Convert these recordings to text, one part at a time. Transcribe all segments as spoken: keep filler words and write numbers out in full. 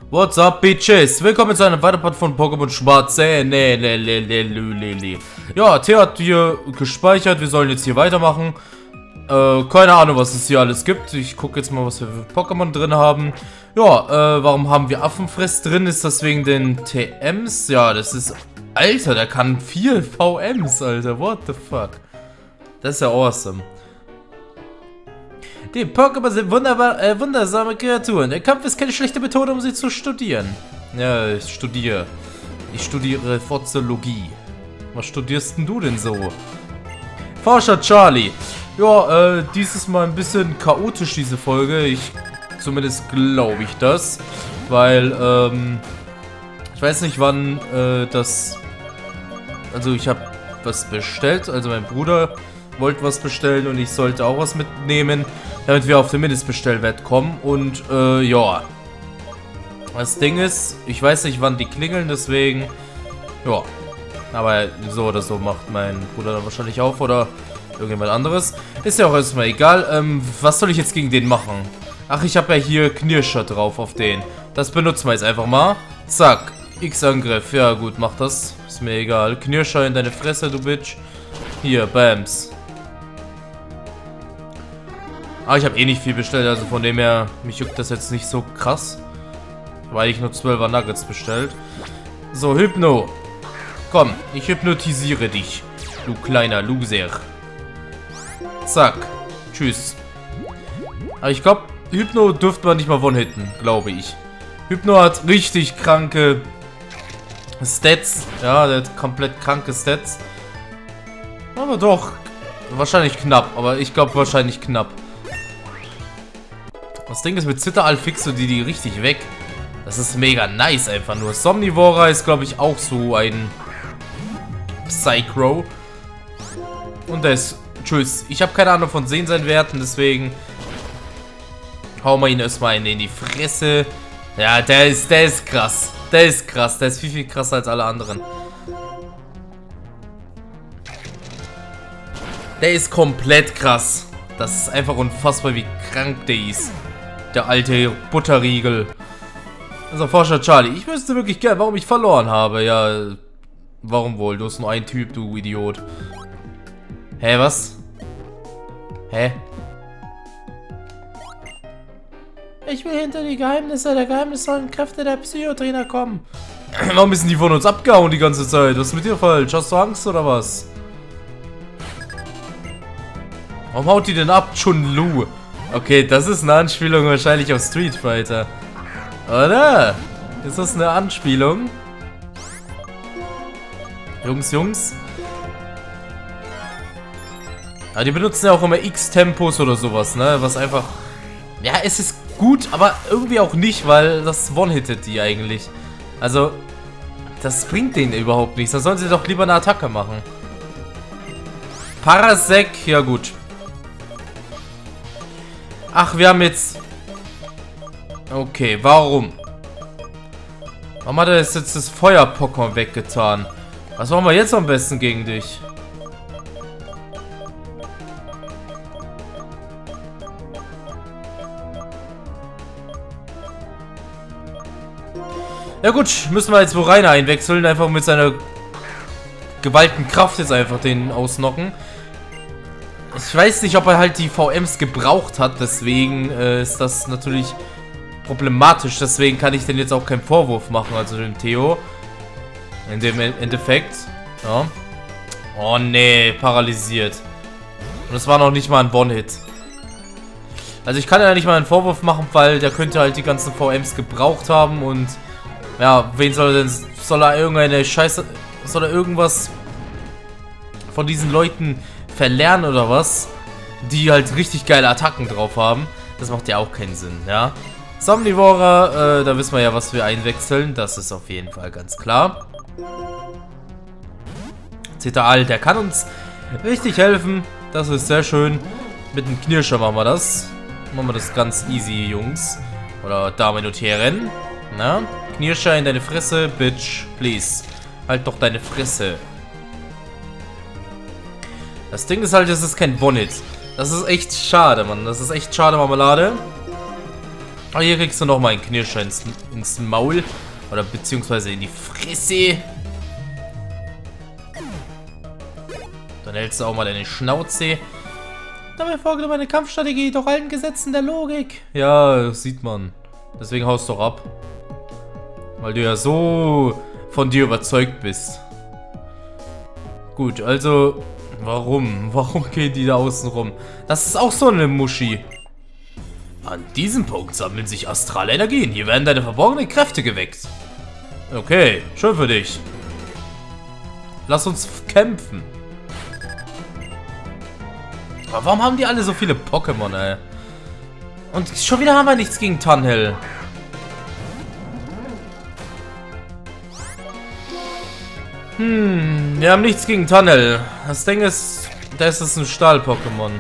What's up, Bitches? Willkommen zu einem weiteren Part von Pokémon Schwarz. Äh, nee, nee, nee, nee, nee, nee. Ja, Theo hat hier gespeichert. Wir sollen jetzt hier weitermachen. Äh, keine Ahnung, was es hier alles gibt. Ich gucke jetzt mal, was wir für Pokémon drin haben. Ja, äh, warum haben wir Affenfress drin? Ist das wegen den T Ms? Ja, das ist... Alter, der kann vier V Ms, Alter. What the fuck? Das ist ja awesome. Die Pokémon sind wunderbar, äh, wundersame Kreaturen. Der Kampf ist keine schlechte Methode, um sie zu studieren. Ja, ich studiere. Ich studiere Forzologie. Was studierst denn du denn so? Forscher Charlie. Ja, äh, dieses Mal ein bisschen chaotisch, diese Folge. Ich, zumindest glaube ich das. Weil, ähm, ich weiß nicht, wann, äh, das... Also, ich habe was bestellt. Also, mein Bruder wollte was bestellen und ich sollte auch was mitnehmen, damit wir auf den Mindestbestellwert kommen. Und, äh, ja. Das Ding ist, ich weiß nicht, wann die klingeln, deswegen, ja. Aber so oder so macht mein Bruder dann wahrscheinlich auf oder irgendjemand anderes. Ist ja auch erstmal egal. Ähm, was soll ich jetzt gegen den machen? Ach, ich habe ja hier Knirscher drauf auf den. Das benutzen wir jetzt einfach mal. Zack. X-Angriff. Ja gut, mach das. Ist mir egal. Knirscher in deine Fresse, du Bitch. Hier, Bams. Ah, ich habe eh nicht viel bestellt, also von dem her, mich juckt das jetzt nicht so krass. Weil ich nur zwölfer Nuggets bestellt. So, Hypno. Komm, ich hypnotisiere dich, du kleiner Loser. Zack. Tschüss. Aber ich glaube, Hypno dürfte man nicht mal one-hitten, glaube ich. Hypno hat richtig kranke Stats. Ja, der hat komplett kranke Stats. Aber doch, wahrscheinlich knapp, aber ich glaube wahrscheinlich knapp. Das Ding ist, mit Zitterall fixst du die, die richtig weg. Das ist mega nice einfach nur. Somnivora ist, glaube ich, auch so ein Psychro. Und der ist... Tschüss. Ich habe keine Ahnung von Sehensein-Werten, deswegen hauen wir ihn erstmal in die Fresse. Ja, der ist, der ist krass. Der ist krass. Der ist viel, viel krasser als alle anderen. Der ist komplett krass. Das ist einfach unfassbar, wie krank der ist. Der alte Butterriegel. Also, Forscher Charlie. Ich wüsste wirklich gern, warum ich verloren habe. Ja, warum wohl? Du bist nur ein Typ, du Idiot. Hä, was? Hä? Ich will hinter die Geheimnisse der geheimnisvollen Kräfte der Psychotrainer kommen. Warum sind die von uns abgehauen die ganze Zeit? Was ist mit dir falsch? Hast du Angst oder was? Warum haut die denn ab? Chun-Lu. Okay, das ist eine Anspielung wahrscheinlich auf Street Fighter. Oder? Ist das eine Anspielung? Jungs, Jungs. Aber die benutzen ja auch immer X-Tempos oder sowas, ne? Was einfach... Ja, es ist gut, aber irgendwie auch nicht, weil das one-hittet die eigentlich. Also, das bringt denen überhaupt nichts. Da sollen sie doch lieber eine Attacke machen. Parasek, ja gut. Ach, wir haben jetzt... Okay, warum? Warum hat er jetzt das Feuer-Pokémon weggetan? Was machen wir jetzt am besten gegen dich? Ja gut, müssen wir jetzt Boraina einwechseln. Einfach mit seiner gewaltigen Kraft jetzt einfach den ausnocken. Ich weiß nicht, ob er halt die V Ms gebraucht hat, deswegen äh, ist das natürlich problematisch. Deswegen kann ich den jetzt auch keinen Vorwurf machen, also dem Theo. In dem Endeffekt. Ja. Oh nee, paralysiert. Und es war noch nicht mal ein One-Hit. Also ich kann ja nicht mal einen Vorwurf machen, weil der könnte halt die ganzen V Ms gebraucht haben und ja, wen soll er denn, soll er irgendeine Scheiße, soll er irgendwas von diesen Leuten verlernen oder was, die halt richtig geile Attacken drauf haben. Das macht ja auch keinen Sinn, ja. Somnivora, äh, da wissen wir ja, was wir einwechseln. Das ist auf jeden Fall ganz klar. Zitterall, der kann uns richtig helfen. Das ist sehr schön. Mit dem Knirscher machen wir das. Machen wir das ganz easy, Jungs. Oder Damen und Herren. Na? Knirscher in deine Fresse, Bitch. Please. Halt doch deine Fresse. Das Ding ist halt, es ist kein One-Hit. Das ist echt schade, Mann. Das ist echt schade, Marmelade. Oh, hier kriegst du nochmal einen Knirscher ins, ins Maul. Oder beziehungsweise in die Fresse. Dann hältst du auch mal deine Schnauze. Dabei folgt meine Kampfstrategie doch allen Gesetzen der Logik. Ja, das sieht man. Deswegen haust du doch ab. Weil du ja so von dir überzeugt bist. Gut, also... Warum? Warum gehen die da außen rum? Das ist auch so eine Muschi. An diesem Punkt sammeln sich astrale Energien. Hier werden deine verborgenen Kräfte geweckt. Okay, schön für dich. Lass uns kämpfen. Aber warum haben die alle so viele Pokémon, ey? Und schon wieder haben wir nichts gegen Thunhill. Hm, wir haben nichts gegen Thunhill. Das Ding ist, das ist ein Stahl-Pokémon.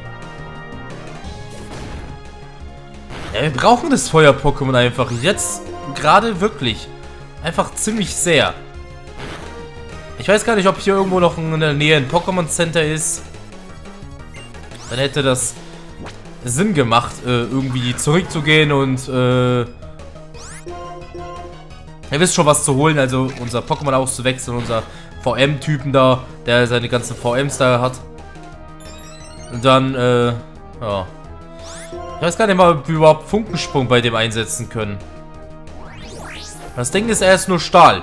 Ja, wir brauchen das Feuer-Pokémon einfach. Jetzt gerade wirklich. Einfach ziemlich sehr. Ich weiß gar nicht, ob hier irgendwo noch in der Nähe ein Pokémon-Center ist. Dann hätte das Sinn gemacht, äh, irgendwie zurückzugehen und äh, ihr wisst schon, was zu holen, also unser Pokémon auszuwechseln, unser V M-Typen da, der seine ganzen V Ms da hat. Und dann, äh, ja. Ich weiß gar nicht mal, ob wir überhaupt Funkensprung bei dem einsetzen können. Das Ding ist, er ist nur Stahl.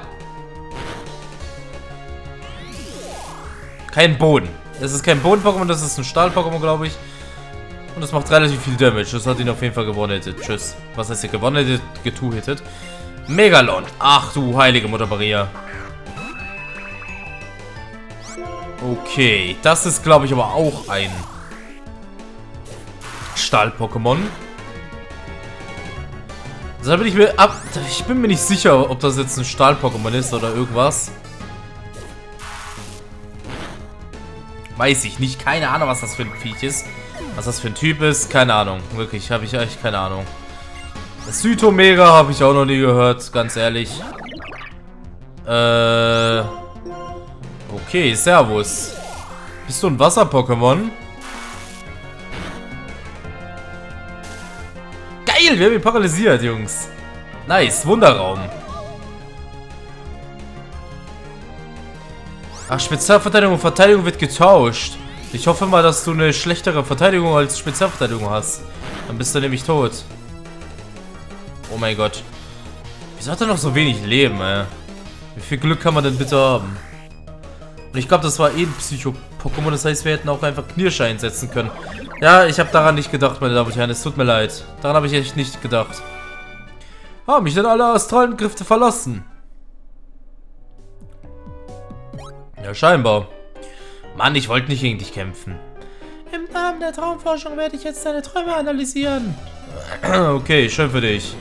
Kein Boden. Das ist kein Boden-Pokémon, das ist ein Stahl-Pokémon, glaube ich. Und das macht relativ viel Damage. Das hat ihn auf jeden Fall gewonnen. Tschüss. Was heißt hier gewonnen? Getu-hittet. Megalon. Ach du heilige Mutter Maria. Okay. Das ist, glaube ich, aber auch ein Stahl-Pokémon. Da bin ich mir ab. Ich bin mir nicht sicher, ob das jetzt ein Stahl-Pokémon ist oder irgendwas. Weiß ich nicht. Keine Ahnung, was das für ein Viech ist. Was das für ein Typ ist. Keine Ahnung. Wirklich, habe ich echt keine Ahnung. Das Zytomega habe ich auch noch nie gehört. Ganz ehrlich. Äh. Okay, servus. Bist du ein Wasser-Pokémon? Geil, wir haben ihn paralysiert, Jungs. Nice, Wunderraum. Ach, Spezialverteidigung und Verteidigung wird getauscht. Ich hoffe mal, dass du eine schlechtere Verteidigung als Spezialverteidigung hast. Dann bist du nämlich tot. Oh mein Gott. Wieso hat er noch so wenig Leben, ey? Wie viel Glück kann man denn bitte haben? Und ich glaube, das war eh ein Psycho-Pokémon. Das heißt, wir hätten auch einfach Knirscher einsetzen können. Ja, ich habe daran nicht gedacht, meine Damen und Herren. Es tut mir leid. Daran habe ich echt nicht gedacht. Haben mich denn alle astralen Kräfte verlassen? Ja, scheinbar. Mann, ich wollte nicht gegen dich kämpfen. Im Namen der Traumforschung werde ich jetzt deine Träume analysieren. Okay, schön für dich.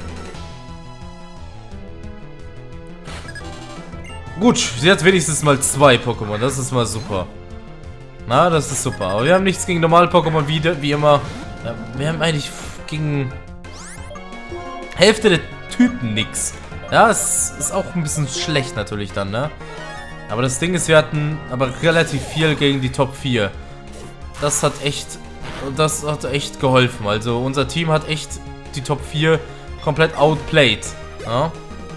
Gut, sie hat wenigstens mal zwei Pokémon. Das ist mal super. Na, das ist super. Aber wir haben nichts gegen normale Pokémon, wie, wie immer. Ja, wir haben eigentlich gegen Hälfte der Typen nichts. Ja, es ist auch ein bisschen schlecht natürlich dann, ne? Aber das Ding ist, wir hatten aber relativ viel gegen die Top vier. Das hat echt, das hat echt geholfen. Also unser Team hat echt die Top vier komplett outplayed. Ja?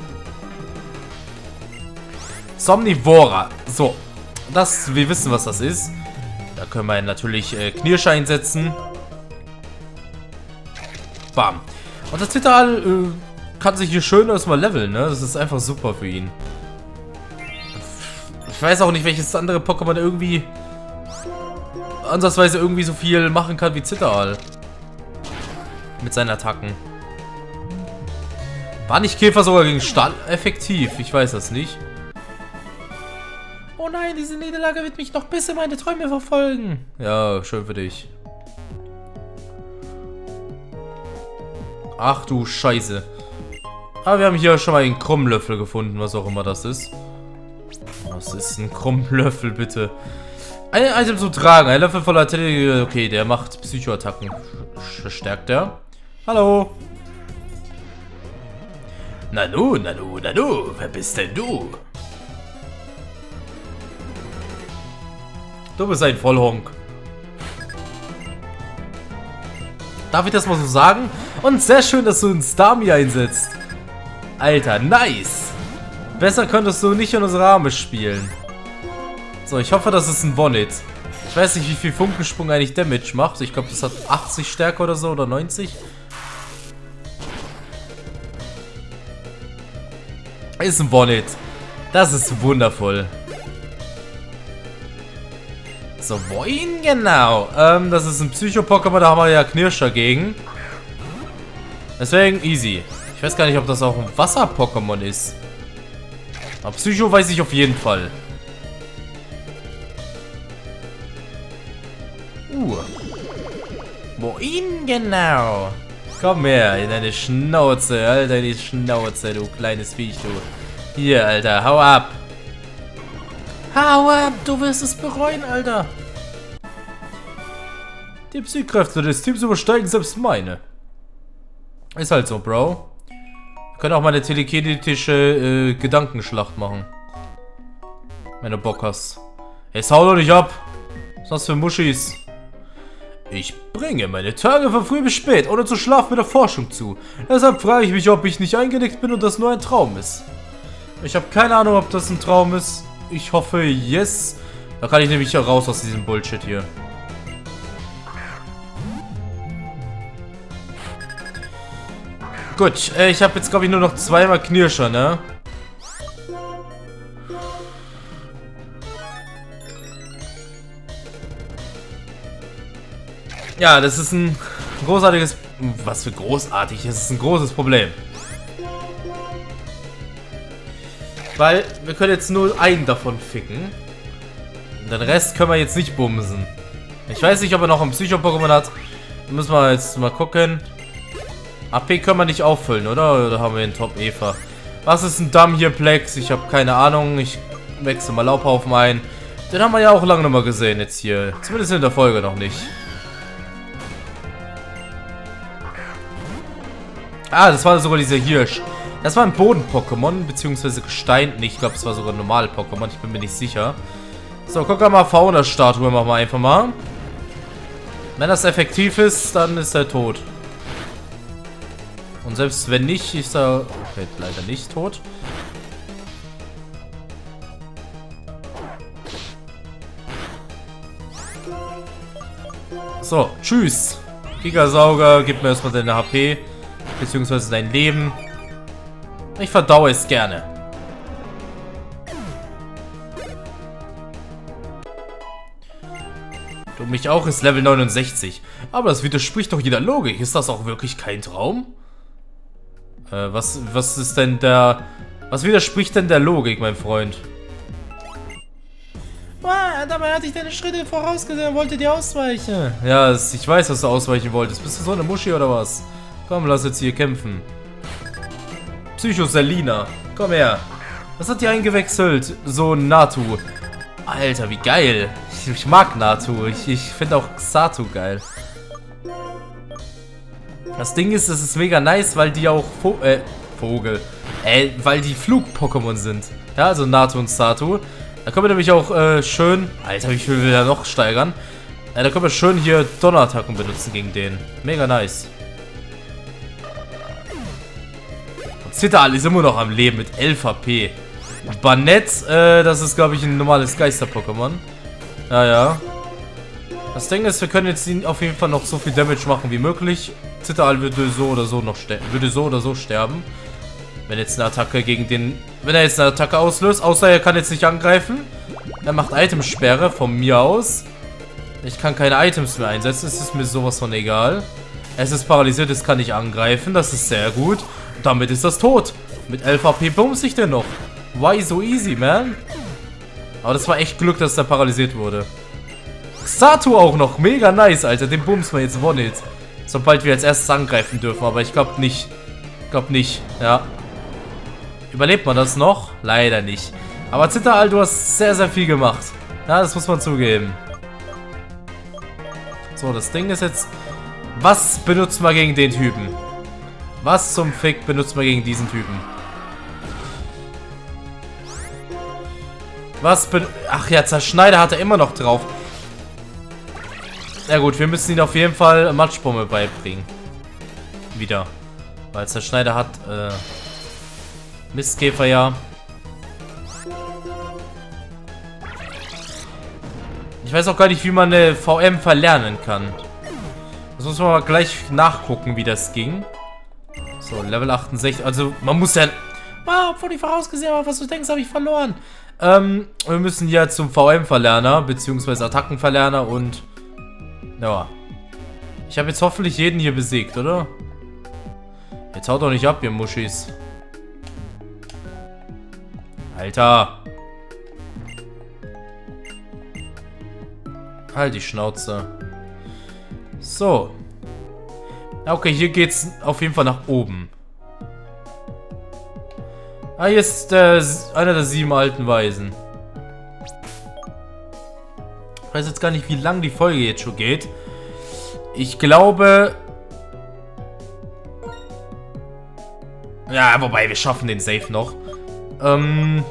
Somnivora. So, das, wir wissen, was das ist. Da können wir natürlich äh, Knirscher einsetzen. Bam. Und das Titaal äh, kann sich hier schön erstmal leveln, ne? Das ist einfach super für ihn. Ich weiß auch nicht, welches andere Pokémon irgendwie ansatzweise irgendwie so viel machen kann wie Zitteral. Mit seinen Attacken. War nicht Käfer sogar gegen Stahl effektiv? Ich weiß das nicht. Oh nein, diese Niederlage wird mich noch bis in meine Träume verfolgen. Ja, schön für dich. Ach du Scheiße. Aber wir haben hier schon mal einen Krummlöffel gefunden, was auch immer das ist. Was ist ein Krummlöffel, bitte? Ein Item zu tragen. Ein Löffel voller Tele. Okay, der macht Psychoattacken. Verstärkt er. Hallo. Nanu, Nanu, Nanu. Wer bist denn du? Du bist ein Vollhonk. Darf ich das mal so sagen? Und sehr schön, dass du einen Starmie einsetzt. Alter, nice. Besser könntest du nicht in unsere Arme spielen. So, ich hoffe, das ist ein One-Hit. Ich weiß nicht, wie viel Funkensprung eigentlich Damage macht. Ich glaube, das hat achtzig Stärke oder so oder neunzig. Ist ein One-Hit. Das ist wundervoll. So, wohin genau? Ähm, das ist ein Psycho-Pokémon, da haben wir ja Knirscher gegen. Deswegen easy. Ich weiß gar nicht, ob das auch ein Wasser-Pokémon ist. Aber Psycho weiß ich auf jeden Fall. Uh. Wohin genau? Komm her, in deine Schnauze, Alter, die Schnauze, du kleines Viech, du. Hier, Alter, hau ab. Hau ab, du wirst es bereuen, Alter. Die Psykräfte des Teams übersteigen selbst meine. Ist halt so, Bro. Wir können auch mal eine telekinetische äh, Gedankenschlacht machen. Wenn du Bock hast. Jetzt hau doch nicht ab. Was ist das für Muschis? Ich bringe meine Tage von früh bis spät, ohne zu schlafen, mit der Forschung zu. Deshalb frage ich mich, ob ich nicht eingenickt bin und das nur ein Traum ist. Ich habe keine Ahnung, ob das ein Traum ist. Ich hoffe, yes. Da kann ich nämlich hier raus aus diesem Bullshit hier. Gut, äh, ich habe jetzt, glaube ich, nur noch zweimal Knirscher, ne? Ja, das ist ein großartiges... Was für großartig? Das ist ein großes Problem. Weil wir können jetzt nur einen davon ficken. Und den Rest können wir jetzt nicht bumsen. Ich weiß nicht, ob er noch einen Psycho-Pokémon hat. Da müssen wir jetzt mal gucken. A P können wir nicht auffüllen, oder? Oder haben wir einen Top-Eva? Was ist ein Damm hier, Plex? Ich habe keine Ahnung. Ich wechsle mal Laubhaufen ein. Den haben wir ja auch lange noch mal gesehen jetzt hier. Zumindest in der Folge noch nicht. Ah, das war sogar dieser Hirsch. Das war ein Boden-Pokémon, beziehungsweise Gestein. Nee, ich glaube, es war sogar ein normales Pokémon. Ich bin mir nicht sicher. So, guck mal, Fauna-Statue machen wir einfach mal. Wenn das effektiv ist, dann ist er tot. Und selbst wenn nicht, ist er... Okay, leider nicht tot. So, tschüss. Gigasauger, gib mir erstmal deine H P. Beziehungsweise dein Leben. Ich verdaue es gerne. Du mich auch, ist Level neunundsechzig. Aber das widerspricht doch jeder Logik. Ist das auch wirklich kein Traum? Äh, was, was ist denn der... Was widerspricht denn der Logik, mein Freund? Wow, dabei hatte ich deine Schritte vorausgesehen und wollte dir ausweichen. Ja, das, ich weiß, dass du ausweichen wolltest. Bist du so eine Muschi oder was? Komm, lass jetzt hier kämpfen. Psycho Selina. Komm her. Was hat die eingewechselt? So Natu. Alter, wie geil. Ich, ich mag Natu. Ich, ich finde auch Xatu geil. Das Ding ist, es ist mega nice, weil die auch Vo äh, Vogel. Äh, weil die Flug-Pokémon sind. Ja, also Natu und Xatu. Da können wir nämlich auch äh, schön... Alter, wie viel will er noch steigern? Äh, da können wir schön hier Donnerattacken benutzen gegen den. Mega nice. Zitterl ist immer noch am Leben mit elf H P. Banett, äh, das ist, glaube ich, ein normales Geister-Pokémon. Ja, ja. Das Ding ist, wir können jetzt auf jeden Fall noch so viel Damage machen wie möglich. Zitterl würde so oder so noch sterben. Würde so oder so sterben. Wenn jetzt eine Attacke gegen den... Wenn er jetzt eine Attacke auslöst, außer er kann jetzt nicht angreifen. Er macht Itemsperre von mir aus. Ich kann keine Items mehr einsetzen. Es ist mir sowas von egal. Es ist paralysiert, es kann nicht angreifen. Das ist sehr gut. Damit ist das tot. Mit elf H P bumst ich denn noch. Why so easy, man? Aber das war echt Glück, dass der paralysiert wurde. Xatu auch noch. Mega nice, Alter. Den bumst wir jetzt One-Hit. Sobald wir als erstes angreifen dürfen. Aber ich glaube nicht. Ich glaube nicht. Ja. Überlebt man das noch? Leider nicht. Aber Zitterl, du hast sehr, sehr viel gemacht. Ja, das muss man zugeben. So, das Ding ist jetzt... Was benutzt man gegen den Typen? Was zum Fick benutzt man gegen diesen Typen? Was ben... Ach ja, Zerschneider hat er immer noch drauf. Ja gut, wir müssen ihn auf jeden Fall Matschbombe beibringen. Wieder. Weil Zerschneider hat, äh, Mistkäfer ja. Ich weiß auch gar nicht, wie man eine V M verlernen kann. Das muss man mal gleich nachgucken, wie das ging. So, Level achtundsechzig. Also, man muss ja... Ah, obwohl ich vorausgesehen habe, was du denkst, habe ich verloren. Ähm, wir müssen ja zum V M-Verlerner, beziehungsweise Attackenverlerner und... Ja. Ich habe jetzt hoffentlich jeden hier besiegt, oder? Jetzt haut doch nicht ab, ihr Muschis. Alter. Halt die Schnauze. So. Okay, hier geht's auf jeden Fall nach oben. Ah, hier ist äh, einer der sieben alten Weisen. Ich weiß jetzt gar nicht, wie lang die Folge jetzt schon geht. Ich glaube... Ja, wobei, wir schaffen den Safe noch. Ähm...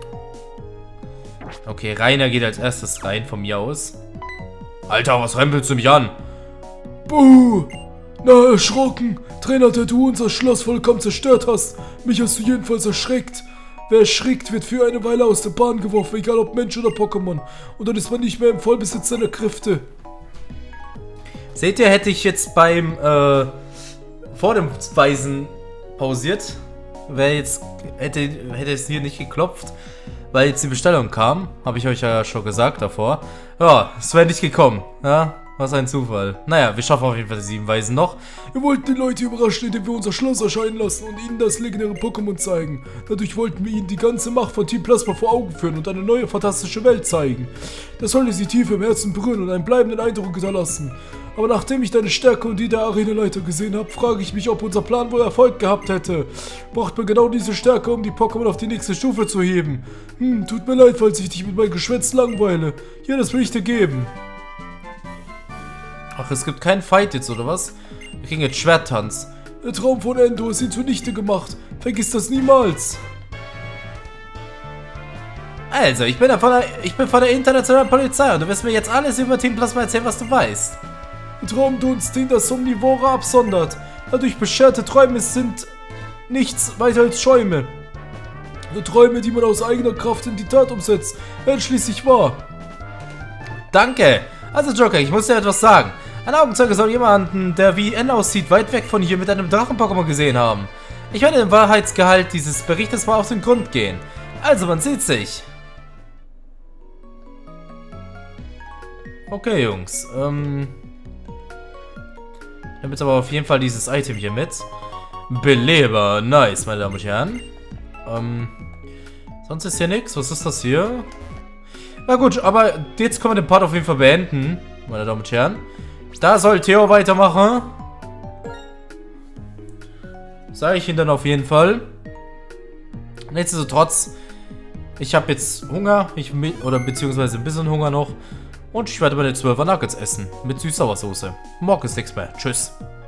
Okay, Rainer geht als erstes rein, von mir aus. Alter, was rempelst du mich an? Buh! Na, erschrocken. Trainer, der du unser Schloss vollkommen zerstört hast. Mich hast du jedenfalls erschreckt. Wer erschrickt, wird für eine Weile aus der Bahn geworfen, egal ob Mensch oder Pokémon. Und dann ist man nicht mehr im Vollbesitz seiner Kräfte. Seht ihr, hätte ich jetzt beim, äh, vor dem Weisen pausiert, wäre jetzt, hätte, hätte es hier nicht geklopft, weil jetzt die Bestellung kam, habe ich euch ja schon gesagt davor. Ja, es wäre nicht gekommen, ja, was ein Zufall. Naja, wir schaffen auf jeden Fall die sieben Weisen noch. Wir wollten die Leute überraschen, indem wir unser Schloss erscheinen lassen und ihnen das legendäre Pokémon zeigen. Dadurch wollten wir ihnen die ganze Macht von Team Plasma vor Augen führen und eine neue fantastische Welt zeigen. Das sollte sie tief im Herzen berühren und einen bleibenden Eindruck hinterlassen. Aber nachdem ich deine Stärke und die der Arenaleiter gesehen habe, frage ich mich, ob unser Plan wohl Erfolg gehabt hätte. Braucht man genau diese Stärke, um die Pokémon auf die nächste Stufe zu heben? Hm, tut mir leid, falls ich dich mit meinem Geschwätz langweile. Ja, das will ich dir geben. Ach, es gibt keinen Fight jetzt, oder was? Wir kriegen jetzt Schwerttanz. Der Traum von Endo ist ihn zunichte gemacht. Vergiss das niemals. Also, ich bin, von der, ich bin von der internationalen Polizei und du wirst mir jetzt alles über Team Plasma erzählen, was du weißt. Der Traumdunst, den das Omnivore absondert. Dadurch bescherte Träume sind nichts weiter als Schäume. Nur Träume, die man aus eigener Kraft in die Tat umsetzt, werden schließlich wahr. Danke. Also Joker, ich muss dir etwas sagen. Ein Augenzeuge soll jemanden, der wie N aussieht, weit weg von hier mit einem Drachen-Pokémon gesehen haben. Ich werde dem Wahrheitsgehalt dieses Berichtes mal auf den Grund gehen. Also, man sieht sich. Okay, Jungs. Ähm... Ich habe jetzt aber auf jeden Fall dieses Item hier mit. Beleber. Nice, meine Damen und Herren. Ähm... Sonst ist hier nichts. Was ist das hier? Na gut, aber jetzt können wir den Part auf jeden Fall beenden, meine Damen und Herren. Da soll Theo weitermachen. Sage ich ihn dann auf jeden Fall. Nichtsdestotrotz, ich habe jetzt Hunger, ich oder beziehungsweise ein bisschen Hunger noch. Und ich werde meine zwölfer Nuggets essen. Mit Süß-Sauersoße. Morgen ist nichts mehr. Tschüss.